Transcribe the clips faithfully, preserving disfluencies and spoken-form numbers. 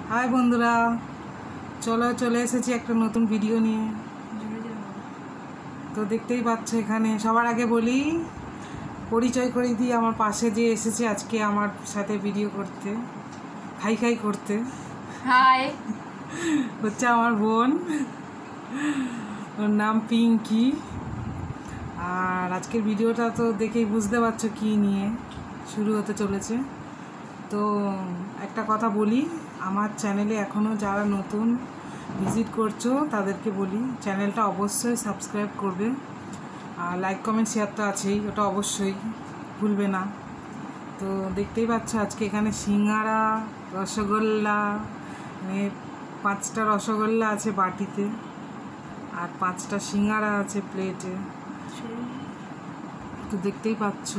High বন্ধুরা, চলো চলে এসেছি একটা নতুন ভিডিও নিয়ে। তো দেখতেই পাচ্ছ, এখানে সবার আগে বলি, পরিচয় করে দিই। আমার পাশে যে এসেছে আজকে আমার সাথে ভিডিও করতে, খাই খাই করতে, হাই, হচ্ছে আমার বোন। ওর নাম পিঙ্কি। আর আজকের ভিডিওটা তো দেখেই বুঝতে পারছো কী নিয়ে শুরু হতে চলেছে। তো একটা কথা বলি, আমার চ্যানেলে এখনও যারা নতুন ভিজিট করছো তাদেরকে বলি, চ্যানেলটা অবশ্যই সাবস্ক্রাইব করবে। আর লাইক কমেন্ট শেয়ার তো আছেই, ওটা অবশ্যই ভুলবে না। তো দেখতেই পাচ্ছ আজকে এখানে সিঙ্গারা, রসগোল্লা, মানে পাঁচটা রসগোল্লা আছে বাটিতে, আর পাঁচটা সিঙ্গারা আছে প্লেটে। তো দেখতেই পাচ্ছ।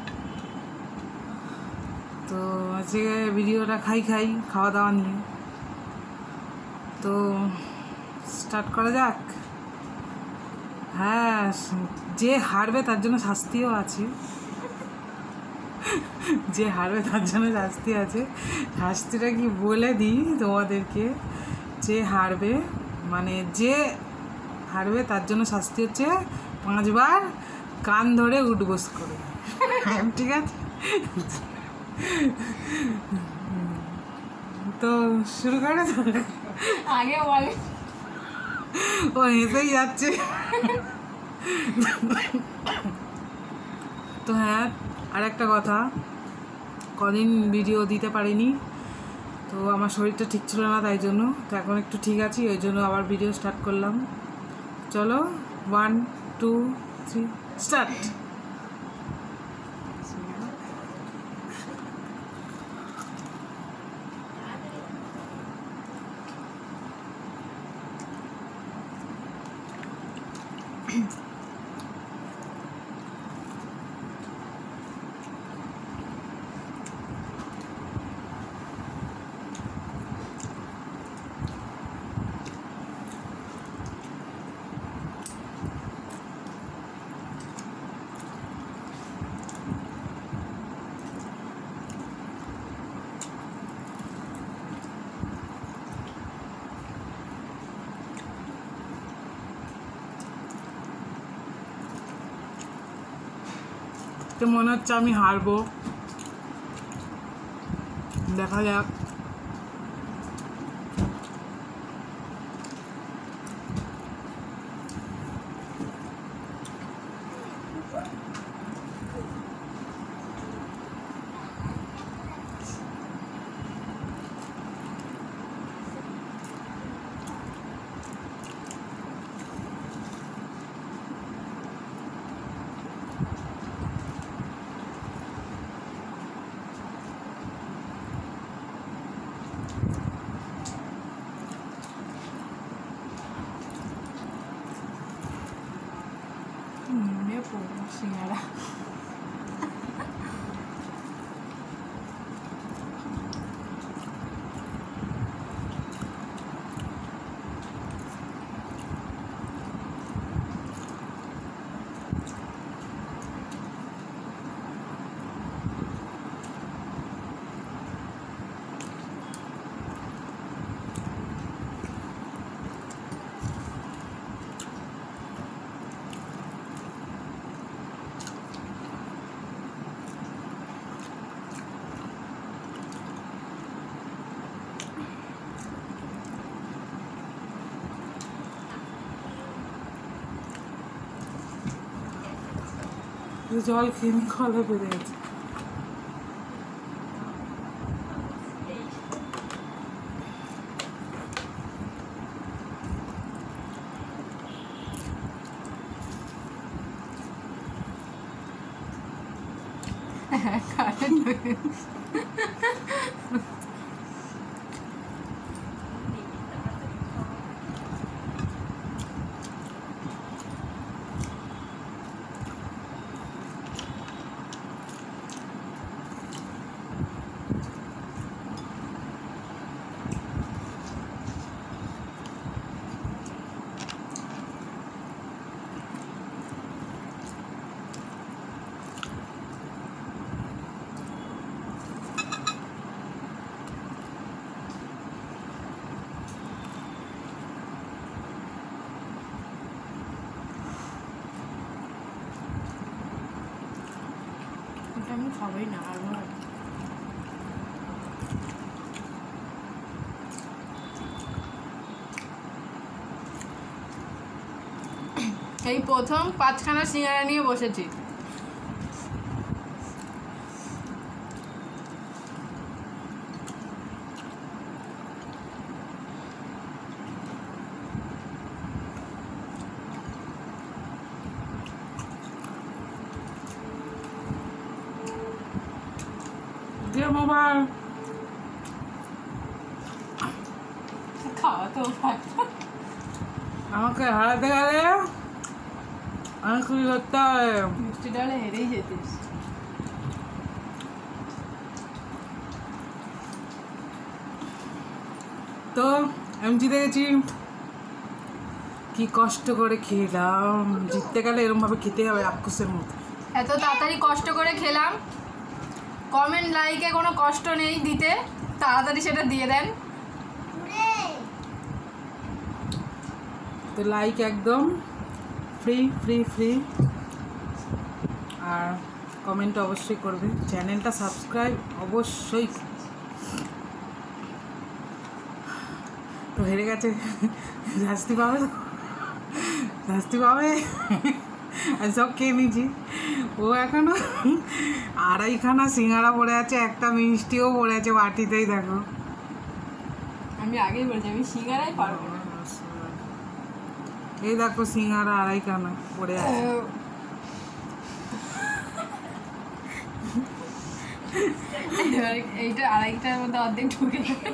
তো আজকে ভিডিওটা খাই খাই খাওয়া দাওয়া নিয়ে। তো স্টার্ট করা যাক। হ্যাঁ, যে হারবে তার জন্য শাস্তিও আছে। যে হারবে তার জন্য শাস্তি আছে। শাস্তিটা কি বলে দিই তোমাদেরকে। যে হারবে, মানে যে হারবে তার জন্য শাস্তি হচ্ছে পাঁচবার কান ধরে উঠবোস করে। ঠিক আছে, তো শুরু করে আগে বলে। ও হেসেই যাচ্ছে। তো হ্যাঁ, আর একটা কথা, কদিন ভিডিও দিতে পারিনি, তো আমার শরীরটা ঠিক ছিল না, তাই জন্য। তো এখন একটু ঠিক আছি, ওই জন্য আবার ভিডিও স্টার্ট করলাম। চলো, ওয়ান টু থ্রি স্টার্ট। তো মনে হচ্ছে আমি হারবো, দেখা যাক। সিঙ্গারা জল খেয়ে গলা বেড়ে গেছে। সবাই না আর এই প্রথম পাঁচখানা সিঙ্গারা নিয়ে বসেছি। দিয়ে মোবাইল খাওয়া তো আমাকে হারাতে গেলে আমি খুবই করতে হবে। মিষ্টি ডালে হেরেই যেতিস। তো আমি জিতে গেছি, কি কষ্ট করে খেলাম। জিততে গেলে এরকম ভাবে খেতে হবে আক্কুসের মতো। এত তাড়াতাড়ি কষ্ট করে খেলাম, কমেন্ট লাইকে কোনো কষ্ট নেই দিতে, তাড়াতাড়ি সেটা দিয়ে দেন। তো লাইক একদম ফ্রি ফ্রি ফ্রি, আর কমেন্ট অবশ্যই করবে, চ্যানেলটা সাবস্ক্রাইব অবশ্যই। তো হেরে গেছে, শাস্তি পাবে তো, শাস্তি পাবে। আমি সব খেয়ে নিয়েছি, ও এখনো আড়াইখানা সিঙ্গারা পড়ে আছে, একটা মিষ্টিও পড়ে আছে বাটিতেই। দেখো আমি আগেই বলছি আমি সিঙ্গারাই পারবো না। এই দেখো সিঙ্গারা আড়াইখানা পড়ে আছে। এবার এইটা আড়াইটার মধ্যে অর্ধেক ঢুকে যাবে।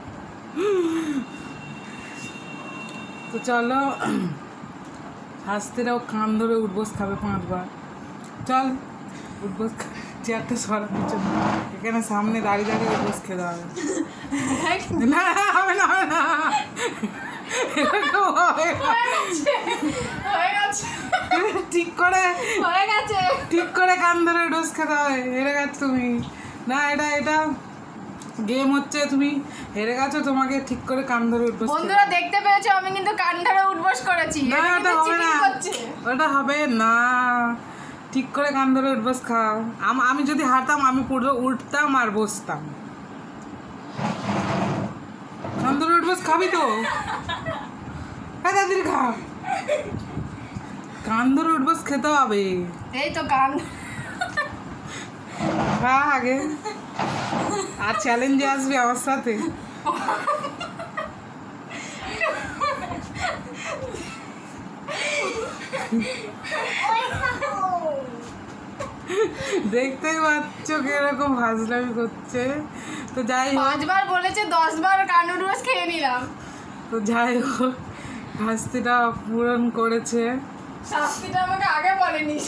তো চলো, হাসতেরাও কান ধরে উঠবোস খাবে পাঁচবার। চল উঠবোস, চেয়ারটা সরা পিছনে, এখানে সামনে দাঁড়িয়ে দাঁড়িয়ে উঠবোস খেতে হবে। না হবে না, হবে না, এরকম হবে না। হয়ে গেছে, ঠিক করে হয়ে গেছে। ঠিক করে কান ধরে ডোজ খেতে হবে। হেরে গেছো তুমি, না এটা এটা গেম হচ্ছে, তুমি হেরে গেছো, তোমাকে ঠিক করে কান ধরে উঠবোস। বন্ধুরা দেখতে পেয়েছো আমি কিন্তু কান ধরে উঠবস করেছি। না এটা ওটা কিন্তু হবে না, cheating করছে। ওটা হবে না। ঠিক করে কান ধরে উঠবস খাও। আম- আমি যদি হারতাম আমি পুরো উঠতাম আর বসতাম। কান ধরে উঠবস খাবি তো, হ্যাঁ তাড়াতাড়ি খা। কান ধরে উঠবস খেতে হবে। এই তো কান খা আগে, আর চ্যালেঞ্জে আসবি আমার সাথে। দেখতেই পাচ্ছ কিরকম হাজলামি করছে। তো যাই হোক, পাঁচবার বলেছে দশ বার কান উঠবস খেয়ে নিলাম। তো যাই হোক, শাস্তিটা পূরণ করেছে। শাস্তিটা আমাকে আগে বলেনি।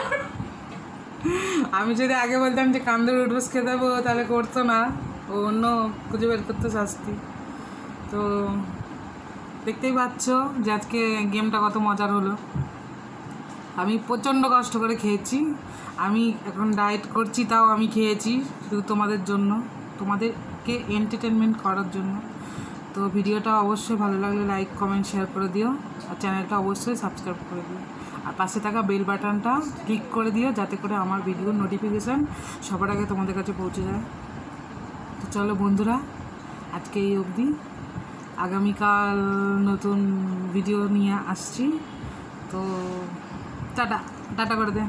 আমি যদি আগে বলতাম যে কান্দর উঠবস খেতে দেবো, তাহলে করতো না, ও অন্য খুঁজে বের করতো শাস্তি। তো দেখতেই পাচ্ছ যে আজকে গেমটা কত মজার হলো। আমি প্রচণ্ড কষ্ট করে খেয়েছি, আমি এখন ডায়েট করছি, তাও আমি খেয়েছি শুধু তোমাদের জন্য, তোমাদেরকে এন্টারটেনমেন্ট করার জন্য। তো ভিডিওটা অবশ্যই ভালো লাগলে লাইক কমেন্ট শেয়ার করে দিও, আর চ্যানেলটা অবশ্যই সাবস্ক্রাইব করে দিও, আর পাশে থাকা বেল বাটনটা ক্লিক করে দিও, যাতে করে আমার ভিডিওর নোটিফিকেশান সবার আগে তোমাদের কাছে পৌঁছে যায়। তো চলো বন্ধুরা, আজকে এই অবধি, আগামীকাল নতুন ভিডিও নিয়ে আসছি। তো টাটা, টাটা করে দে।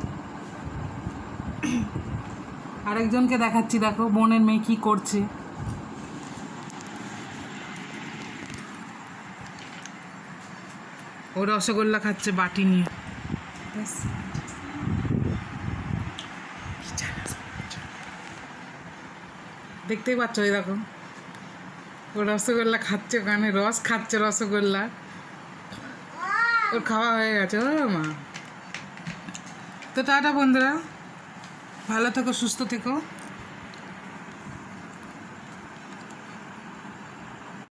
আরেকজনকে দেখাচ্ছি, দেখো বোনের মেয়ে কী করছে। ও রসগোল্লা খাচ্ছে বাটি নিয়ে। ব্যাস। দেখতেই পাচ্ছ, ওই দেখো ও রসগোল্লা খাচ্ছে, ওখানে রস খাচ্ছে রসগোল্লা, ওর খাওয়া হয়ে গেছে। ও মা, তো টাটা বন্ধুরা, ভালো থেকো, সুস্থ থেকো।